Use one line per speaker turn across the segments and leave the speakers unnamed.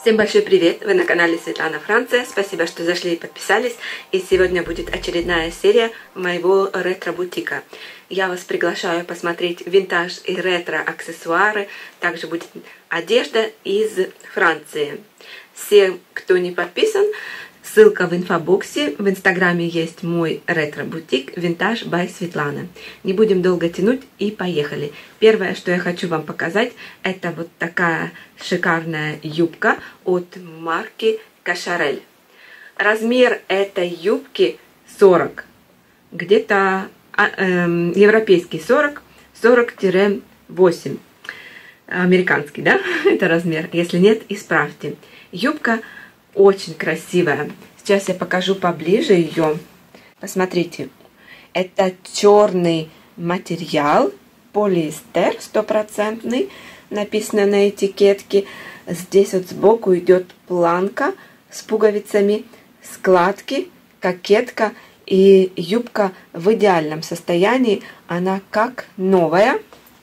Всем большой привет! Вы на канале Светлана Франция. Спасибо, что зашли и подписались. И сегодня будет очередная серия моего ретро-бутика. Я вас приглашаю посмотреть винтаж и ретро-аксессуары. Также будет одежда из Франции. Все, кто не подписан, ссылка в инфобоксе. В инстаграме есть мой ретро-бутик Vintage by Светлана. Не будем долго тянуть и поехали. Первое, что я хочу вам показать, это вот такая шикарная юбка от марки Cacharel. Размер этой юбки 40. Где-то европейский 40-8. Американский, да? Это размер. Если нет, исправьте. Юбка очень красивая. Сейчас я покажу поближе ее. Посмотрите. Это черный материал. Полиэстер 100%. Написано на этикетке. Здесь вот сбоку идет планка с пуговицами. Складки, кокетка. И юбка в идеальном состоянии. Она как новая.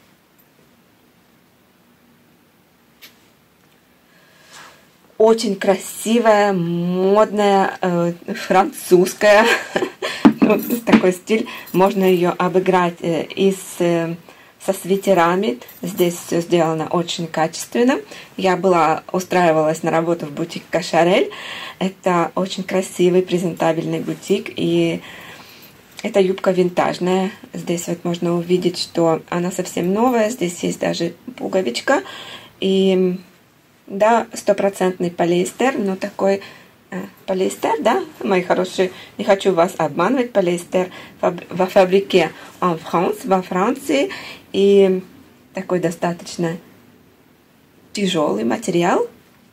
Очень красивая, модная, французская. Вот такой стиль. Можно ее обыграть со свитерами. Здесь все сделано очень качественно. Я устраивалась на работу в бутик Cacharel. Это очень красивый, презентабельный бутик. И эта юбка винтажная. Здесь вот можно увидеть, что она совсем новая. Здесь есть даже пуговичка. И да, 100% полиэстер, но такой полиэстер, да, мои хорошие, не хочу вас обманывать, полиэстер во фабрике en France, во Франции, и такой достаточно тяжелый материал.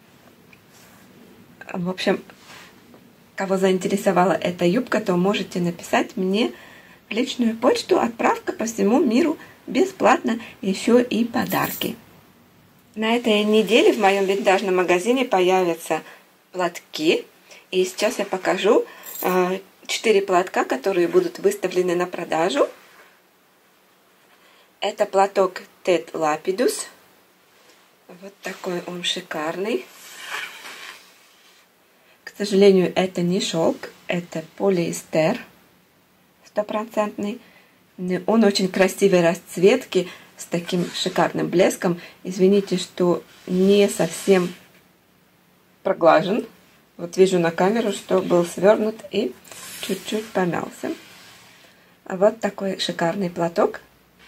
В общем, кого заинтересовала эта юбка, то можете написать мне в личную почту, отправка по всему миру бесплатно, еще и подарки. На этой неделе в моем винтажном магазине появятся платки. И сейчас я покажу 4 платка, которые будут выставлены на продажу. Это платок Tête Lapidus. Вот такой он шикарный. К сожалению, это не шелк, это полиэстер 100%. Он очень красивой расцветки, с таким шикарным блеском. Извините, что не совсем проглажен. Вот вижу на камеру, что был свернут и чуть-чуть помялся. А вот такой шикарный платок.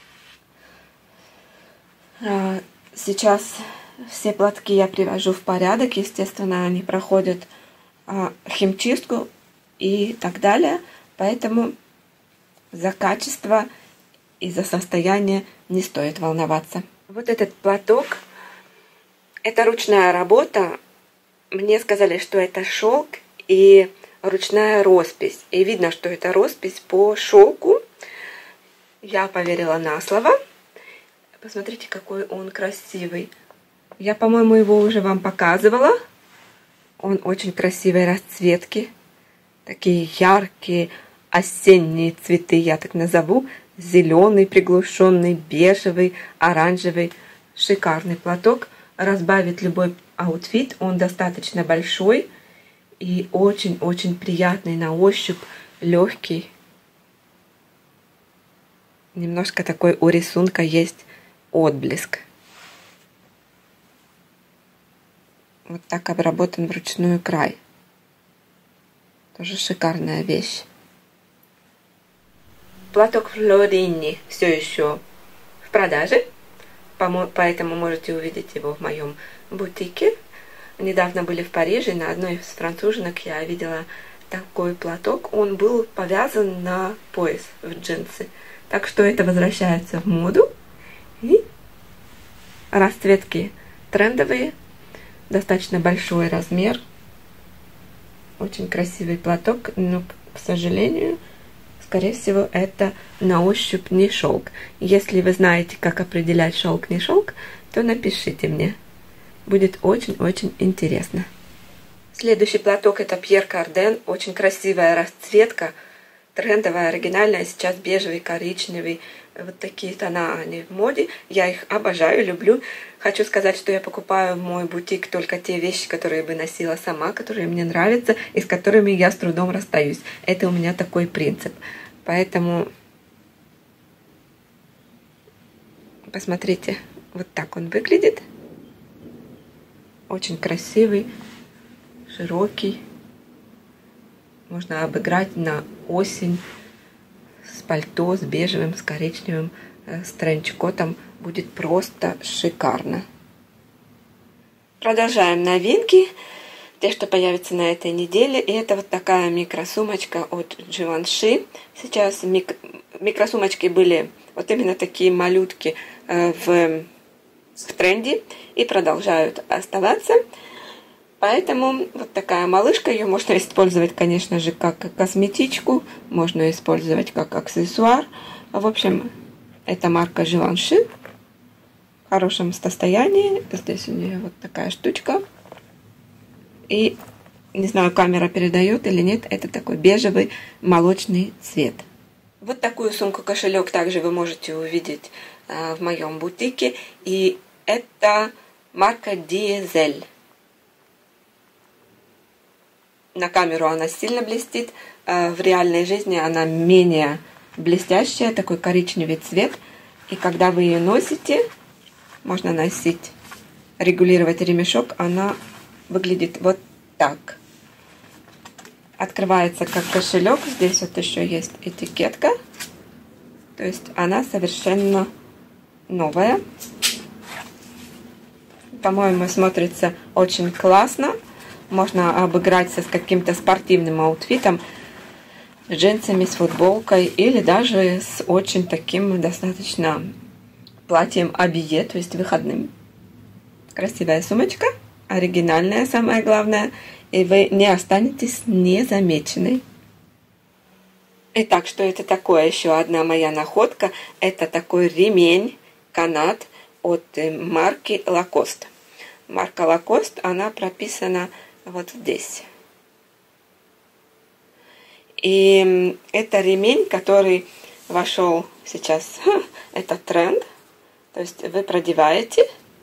Сейчас все платки я привожу в порядок. Естественно, они проходят химчистку и так далее. Поэтому за качество и за состояние не стоит волноваться. Вот этот платок, это ручная работа. Мне сказали, что это шелк и ручная роспись. И видно, что это роспись по шелку. Я поверила на слово. Посмотрите, какой он красивый. Я, по-моему, его уже вам показывала. Он очень красивой расцветки. Такие яркие осенние цветы, я так назову. Зеленый, приглушенный, бежевый, оранжевый. Шикарный платок. Разбавит любой аутфит. Он достаточно большой и очень-очень приятный на ощупь. Легкий. Немножко такой у рисунка есть отблеск. Вот так обработан вручную край. Тоже шикарная вещь. Платок Флорини все еще в продаже, поэтому можете увидеть его в моем бутике. Недавно были в Париже, на одной из француженок я видела такой платок. Он был повязан на пояс в джинсы. Так что это возвращается в моду. И расцветки трендовые, достаточно большой размер. Очень красивый платок, но, к сожалению, скорее всего, это на ощупь не шелк. Если вы знаете, как определять шелк, не шелк, то напишите мне. Будет очень-очень интересно. Следующий платок это Пьер Карден. Очень красивая расцветка. Трендовая, оригинальная. Сейчас бежевый, коричневый, Вот такие тона, они в моде. Я их обожаю, люблю. Хочу сказать, что я покупаю в мой бутик только те вещи, которые бы носила сама, которые мне нравятся и с которыми я с трудом расстаюсь. Это у меня такой принцип. Поэтому посмотрите, вот так он выглядит. Очень красивый, широкий. Можно обыграть на осень с пальто, с бежевым, с коричневым, с тренчкотом. Будет просто шикарно. Продолжаем новинки. Те, что появятся на этой неделе. И это вот такая микросумочка от Givenchy. Сейчас микросумочки были вот именно такие малютки в тренде и продолжают оставаться. Поэтому вот такая малышка, ее можно использовать, конечно же, как косметичку, можно использовать как аксессуар. В общем, это марка Givenchy в хорошем состоянии. Здесь у нее вот такая штучка. И, не знаю, камера передает или нет, это такой бежевый молочный цвет. Вот такую сумку-кошелек также вы можете увидеть в моем бутике. И это марка Diesel. На камеру она сильно блестит, в реальной жизни она менее блестящая, такой коричневый цвет. И когда вы ее носите, можно носить, регулировать ремешок, она выглядит вот так. Открывается как кошелек, здесь вот еще есть этикетка, то есть она совершенно новая. По-моему, смотрится очень классно. Можно обыграться с каким-то спортивным аутфитом, с джинсами, с футболкой или даже с очень таким достаточно платьем абье, то есть выходным. Красивая сумочка, оригинальная, самое главное, и вы не останетесь незамеченной. Итак, что это такое? Еще одна моя находка. Это такой ремень, канат от марки Lacoste. Марка Lacoste, она прописана вот здесь. И это ремень, который вошел сейчас, это тренд. То есть вы продеваете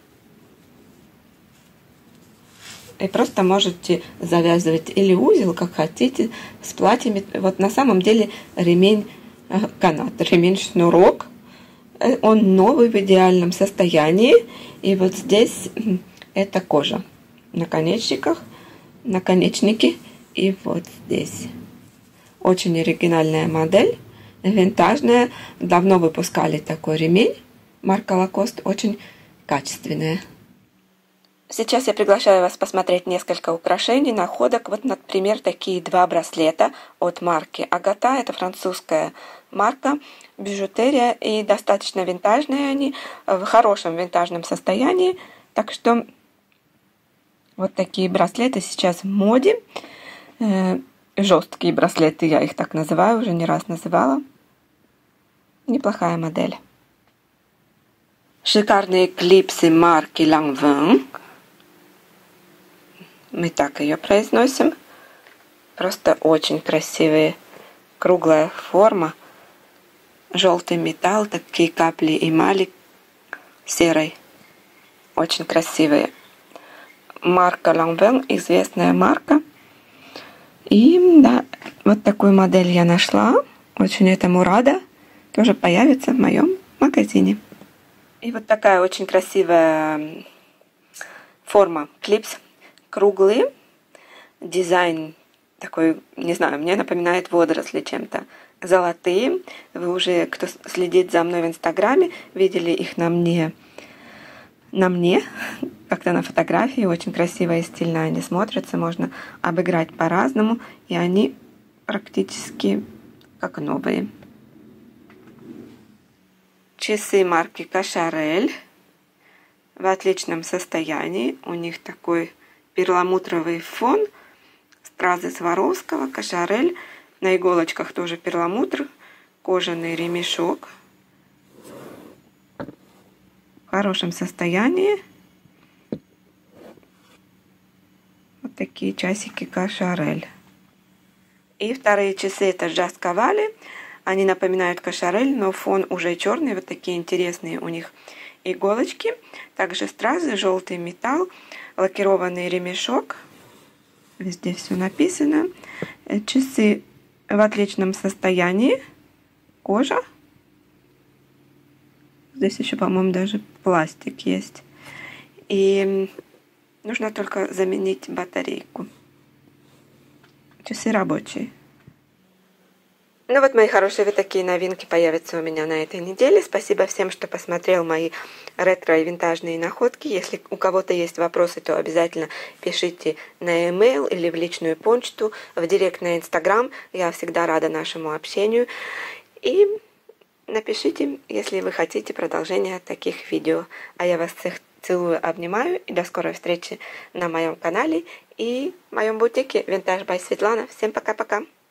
и просто можете завязывать или узел, как хотите, с платьями. Вот на самом деле ремень канат, ремень шнурок. Он новый, в идеальном состоянии. И вот здесь это кожа. Наконечники. И вот здесь. Очень оригинальная модель. Винтажная. Давно выпускали такой ремень. Марка Lacoste. Очень качественная. Сейчас я приглашаю вас посмотреть несколько украшений, находок. Вот, например, такие два браслета от марки Агата. Это французская марка, бижутерия, и достаточно винтажные они, в хорошем винтажном состоянии. Так что вот такие браслеты сейчас в моде. Жесткие браслеты, я их так называю, уже не раз называла. Неплохая модель. Шикарные клипсы марки Lanvin. Мы так ее произносим. Просто очень красивые. Круглая форма. Желтый металл, такие капли эмали серой. Очень красивые. Марка Lanvin, известная марка. И да, вот такую модель я нашла. Очень этому рада. Тоже появится в моем магазине. И вот такая очень красивая форма клипс. Круглый. Дизайн такой, не знаю, мне напоминает водоросли чем-то. Золотые. Вы уже, кто следит за мной в Инстаграме, видели их на мне, как-то на фотографии. Очень красиво и стильно они смотрятся. Можно обыграть по-разному. И они практически как новые. Часы марки Кашарель в отличном состоянии. У них такой перламутровый фон. Стразы Сваровского, Кашарель. На иголочках тоже перламутр. Кожаный ремешок. В хорошем состоянии. Вот такие часики Кашарель. И вторые часы это Джаз Кавали. Они напоминают кошарель, но фон уже черный. Вот такие интересные у них иголочки. Также стразы, желтый металл, лакированный ремешок. Везде все написано. Часы в отличном состоянии. Кожа. Здесь еще, по-моему, даже пластик есть. И нужно только заменить батарейку. Часы рабочие. Ну вот, мои хорошие, вот такие новинки появятся у меня на этой неделе. Спасибо всем, что посмотрел мои ретро и винтажные находки. Если у кого-то есть вопросы, то обязательно пишите на e-mail или в личную почту, в директ на Instagram. Я всегда рада нашему общению. И напишите, если вы хотите продолжения таких видео. А я вас всех целую, обнимаю. И до скорой встречи на моем канале и в моем бутике Vintage by Светлана. Всем пока-пока.